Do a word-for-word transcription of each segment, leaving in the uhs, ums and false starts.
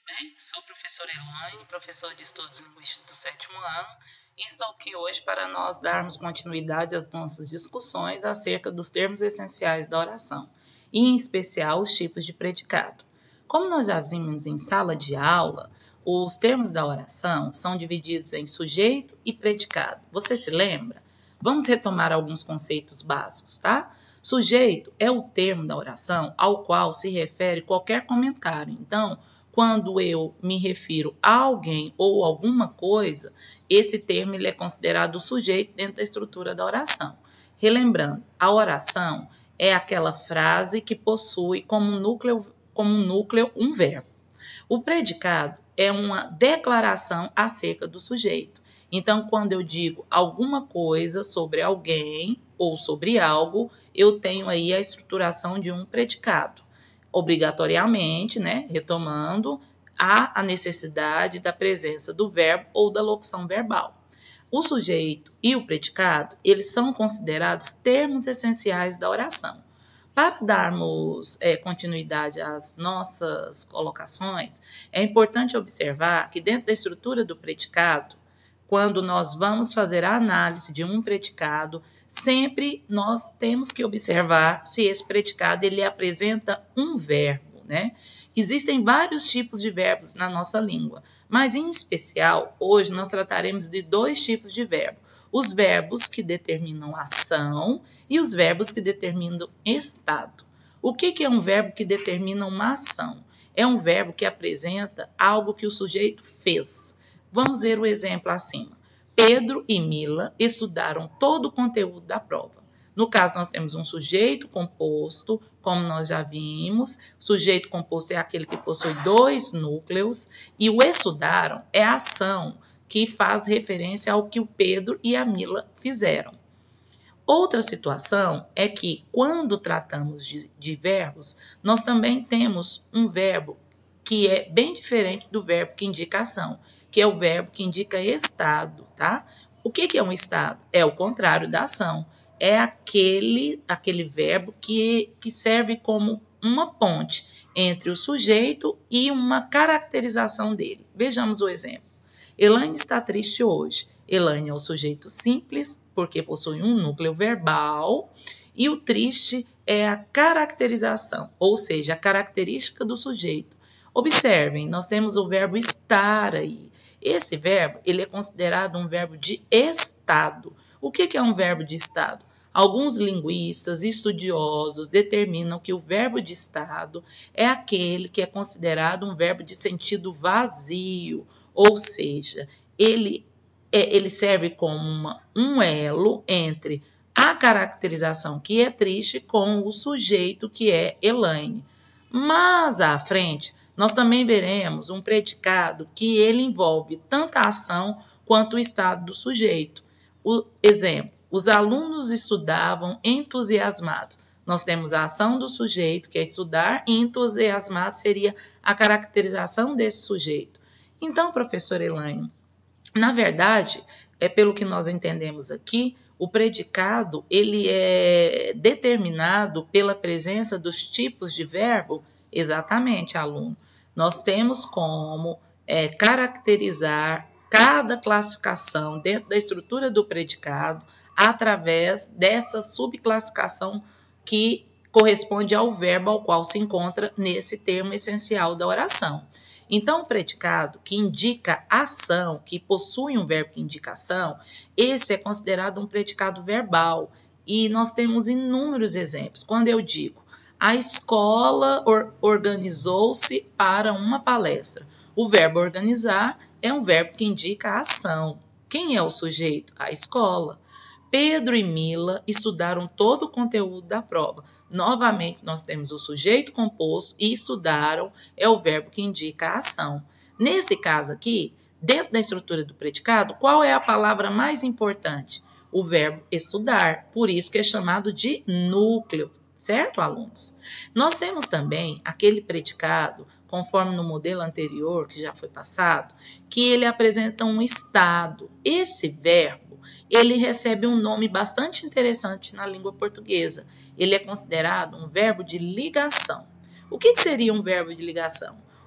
bem? Sou a professora Elaine, professora de Estudos Linguísticos do sétimo ano, e estou aqui hoje para nós darmos continuidade às nossas discussões acerca dos termos essenciais da oração, e em especial os tipos de predicado. Como nós já vimos em sala de aula, os termos da oração são divididos em sujeito e predicado. Você se lembra? Vamos retomar alguns conceitos básicos, tá? Sujeito é o termo da oração ao qual se refere qualquer comentário. Então, quando eu me refiro a alguém ou alguma coisa, esse termo ele é considerado o sujeito dentro da estrutura da oração. Relembrando, a oração é aquela frase que possui como núcleo, como núcleo um verbo. O predicado é uma declaração acerca do sujeito. Então, quando eu digo alguma coisa sobre alguém ou sobre algo, eu tenho aí a estruturação de um predicado. Obrigatoriamente, né, retomando, há a necessidade da presença do verbo ou da locução verbal. O sujeito e o predicado, eles são considerados termos essenciais da oração. Para darmos é, continuidade às nossas colocações, é importante observar que dentro da estrutura do predicado, quando nós vamos fazer a análise de um predicado, sempre nós temos que observar se esse predicado ele apresenta um verbo, né? Existem vários tipos de verbos na nossa língua, mas em especial, hoje nós trataremos de dois tipos de verbo. Os verbos que determinam ação e os verbos que determinam estado. O que é um verbo que determina uma ação? É um verbo que apresenta algo que o sujeito fez. Vamos ver o exemplo acima. Pedro e Mila estudaram todo o conteúdo da prova. No caso, nós temos um sujeito composto, como nós já vimos. O sujeito composto é aquele que possui dois núcleos. E o estudaram é a ação que faz referência ao que o Pedro e a Mila fizeram. Outra situação é que, quando tratamos de, de verbos, nós também temos um verbo que é bem diferente do verbo que indica ação, que é o verbo que indica estado, tá? O que, que é um estado? É o contrário da ação. É aquele, aquele verbo que, que serve como uma ponte entre o sujeito e uma caracterização dele. Vejamos o exemplo. Elaine está triste hoje. Elaine é o sujeito simples, porque possui um núcleo verbal, e o triste é a caracterização, ou seja, a característica do sujeito. Observem, nós temos o verbo estar aí. Esse verbo ele é considerado um verbo de estado. O que é um verbo de estado? Alguns linguistas e estudiosos determinam que o verbo de estado é aquele que é considerado um verbo de sentido vazio, ou seja, ele, é, ele serve como uma, um elo entre a caracterização que é triste com o sujeito que é Elaine. Mas à frente, nós também veremos um predicado que ele envolve tanto a ação quanto o estado do sujeito. O exemplo, os alunos estudavam entusiasmados. Nós temos a ação do sujeito, que é estudar, e entusiasmado seria a caracterização desse sujeito. Então, professora Elaine, na verdade, é pelo que nós entendemos aqui, o predicado ele é determinado pela presença dos tipos de verbo. Exatamente, aluno. Nós temos como é, caracterizar cada classificação dentro da estrutura do predicado através dessa subclassificação que corresponde ao verbo ao qual se encontra nesse termo essencial da oração. Então, o predicado que indica ação, que possui um verbo que indica ação, esse é considerado um predicado verbal. E nós temos inúmeros exemplos. Quando eu digo, a escola or- organizou-se para uma palestra. O verbo organizar é um verbo que indica a ação. Quem é o sujeito? A escola. Pedro e Mila estudaram todo o conteúdo da prova. Novamente, nós temos o sujeito composto e estudaram é o verbo que indica a ação. Nesse caso aqui, dentro da estrutura do predicado, qual é a palavra mais importante? O verbo estudar, por isso que é chamado de núcleo, certo, alunos? Nós temos também aquele predicado, conforme no modelo anterior, que já foi passado, que ele apresenta um estado. Esse verbo, ele recebe um nome bastante interessante na língua portuguesa. Ele é considerado um verbo de ligação. O que seria um verbo de ligação?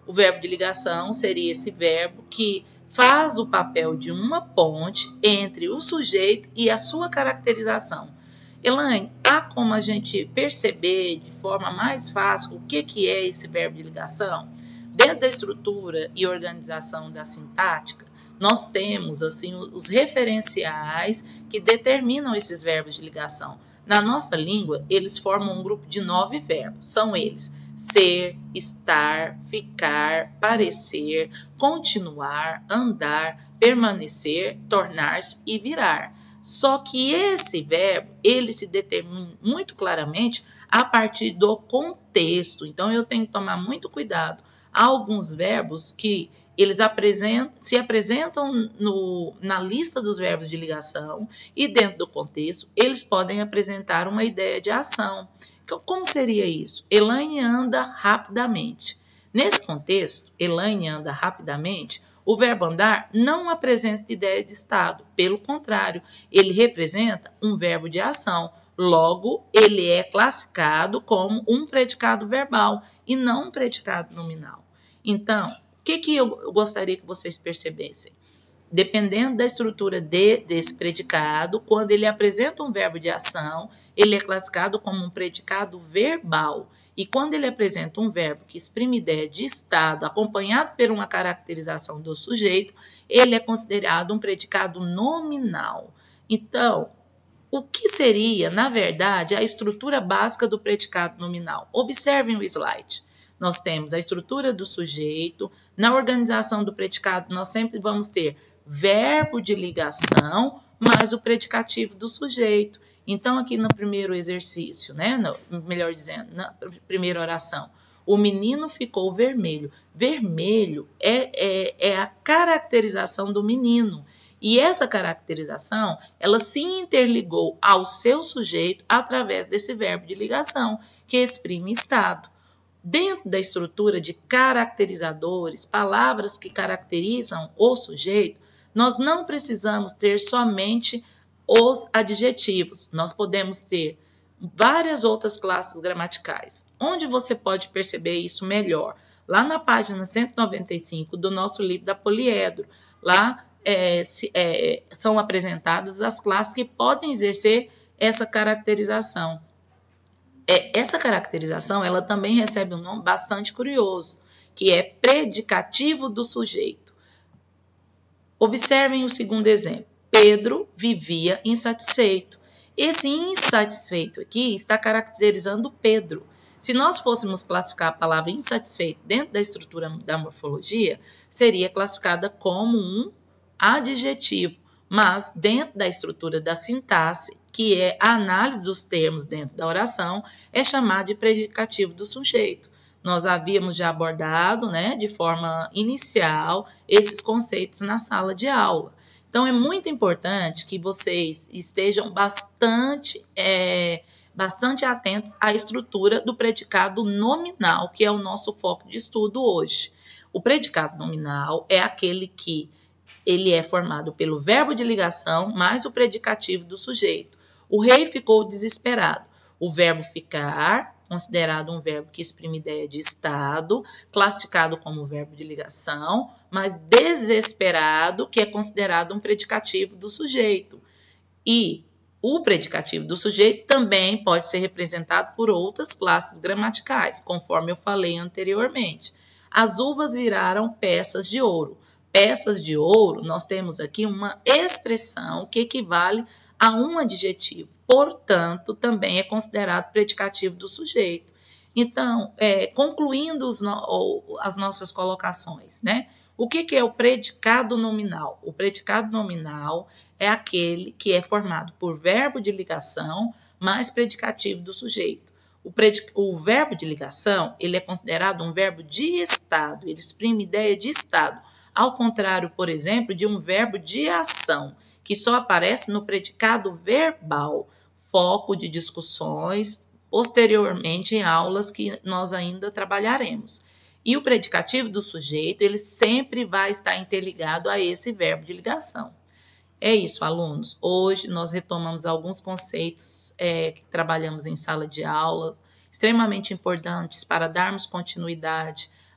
O verbo de ligação seria esse verbo que faz o papel de uma ponte entre o sujeito e a sua caracterização. Elaine, há como a gente perceber de forma mais fácil o que, que é esse verbo de ligação? Dentro da estrutura e organização da sintática, nós temos assim os referenciais que determinam esses verbos de ligação. Na nossa língua, eles formam um grupo de nove verbos. São eles: ser, estar, ficar, parecer, continuar, andar, permanecer, tornar-se e virar. Só que esse verbo, ele se determina muito claramente a partir do contexto. Então, eu tenho que tomar muito cuidado. Há alguns verbos que eles apresentam, se apresentam no, na lista dos verbos de ligação e dentro do contexto, eles podem apresentar uma ideia de ação. Então, como seria isso? Elaine anda rapidamente. Nesse contexto, Elaine anda rapidamente, o verbo andar não apresenta ideia de estado. Pelo contrário, ele representa um verbo de ação. Logo, ele é classificado como um predicado verbal e não um predicado nominal. Então, o que, que eu gostaria que vocês percebessem? Dependendo da estrutura de, desse predicado, quando ele apresenta um verbo de ação, ele é classificado como um predicado verbal. E quando ele apresenta um verbo que exprime ideia de estado, acompanhado por uma caracterização do sujeito, ele é considerado um predicado nominal. Então, o que seria, na verdade, a estrutura básica do predicado nominal? Observem o slide. Nós temos a estrutura do sujeito. Na organização do predicado, nós sempre vamos ter verbo de ligação mais o predicativo do sujeito. Então, aqui no primeiro exercício, né, no, melhor dizendo, na primeira oração, o menino ficou vermelho. Vermelho é, é, é a caracterização do menino. E essa caracterização, ela se interligou ao seu sujeito através desse verbo de ligação, que exprime estado. Dentro da estrutura de caracterizadores, palavras que caracterizam o sujeito, nós não precisamos ter somente os adjetivos. Nós podemos ter várias outras classes gramaticais. Onde você pode perceber isso melhor? Lá na página cento e noventa e cinco do nosso livro da Poliedro. Lá é, se, é, são apresentadas as classes que podem exercer essa caracterização. É, essa caracterização ela também recebe um nome bastante curioso, que é predicativo do sujeito. Observem o segundo exemplo. Pedro vivia insatisfeito. Esse insatisfeito aqui está caracterizando Pedro. Se nós fôssemos classificar a palavra insatisfeito dentro da estrutura da morfologia, seria classificada como um adjetivo. Mas dentro da estrutura da sintaxe, que é a análise dos termos dentro da oração, é chamado de predicativo do sujeito. Nós havíamos já abordado, né, de forma inicial esses conceitos na sala de aula. Então, é muito importante que vocês estejam bastante, é, bastante atentos à estrutura do predicado nominal, que é o nosso foco de estudo hoje. O predicado nominal é aquele que ele é formado pelo verbo de ligação mais o predicativo do sujeito. O rei ficou desesperado. O verbo ficar, considerado um verbo que exprime ideia de estado, classificado como verbo de ligação, mas desesperado, que é considerado um predicativo do sujeito. E o predicativo do sujeito também pode ser representado por outras classes gramaticais, conforme eu falei anteriormente. As uvas viraram peças de ouro. Peças de ouro, nós temos aqui uma expressão que equivale a um adjetivo. Portanto, também é considerado predicativo do sujeito. Então, é, concluindo os no, as nossas colocações, né? O que, que é o predicado nominal? O predicado nominal é aquele que é formado por verbo de ligação mais predicativo do sujeito. O, predic, o verbo de ligação, ele é considerado um verbo de estado, ele exprime ideia de estado. Ao contrário, por exemplo, de um verbo de ação, que só aparece no predicado verbal, foco de discussões, posteriormente em aulas que nós ainda trabalharemos. E o predicativo do sujeito, ele sempre vai estar interligado a esse verbo de ligação. É isso, alunos. Hoje nós retomamos alguns conceitos é, que trabalhamos em sala de aula, extremamente importantes para darmos continuidade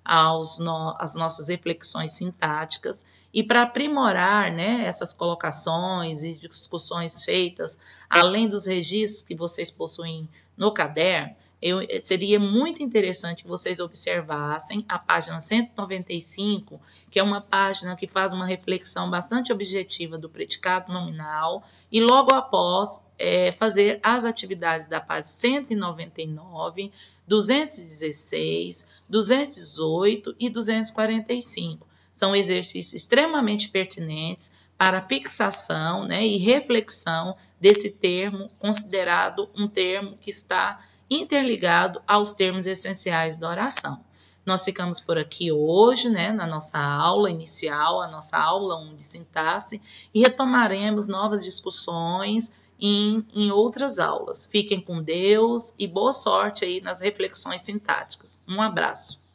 aos no, às nossas reflexões sintáticas e para aprimorar, né, essas colocações e discussões feitas, além dos registros que vocês possuem no caderno, eu, seria muito interessante que vocês observassem a página cento e noventa e cinco, que é uma página que faz uma reflexão bastante objetiva do predicado nominal, e logo após é, fazer as atividades da página cento e noventa e nove, duzentos e dezesseis, duzentos e dezoito e duzentos e quarenta e cinco. São exercícios extremamente pertinentes para fixação, né, e reflexão desse termo, considerado um termo que está interligado aos termos essenciais da oração. Nós ficamos por aqui hoje, né, na nossa aula inicial, a nossa aula um de sintaxe, e retomaremos novas discussões em, em outras aulas. Fiquem com Deus e boa sorte aí nas reflexões sintáticas. Um abraço.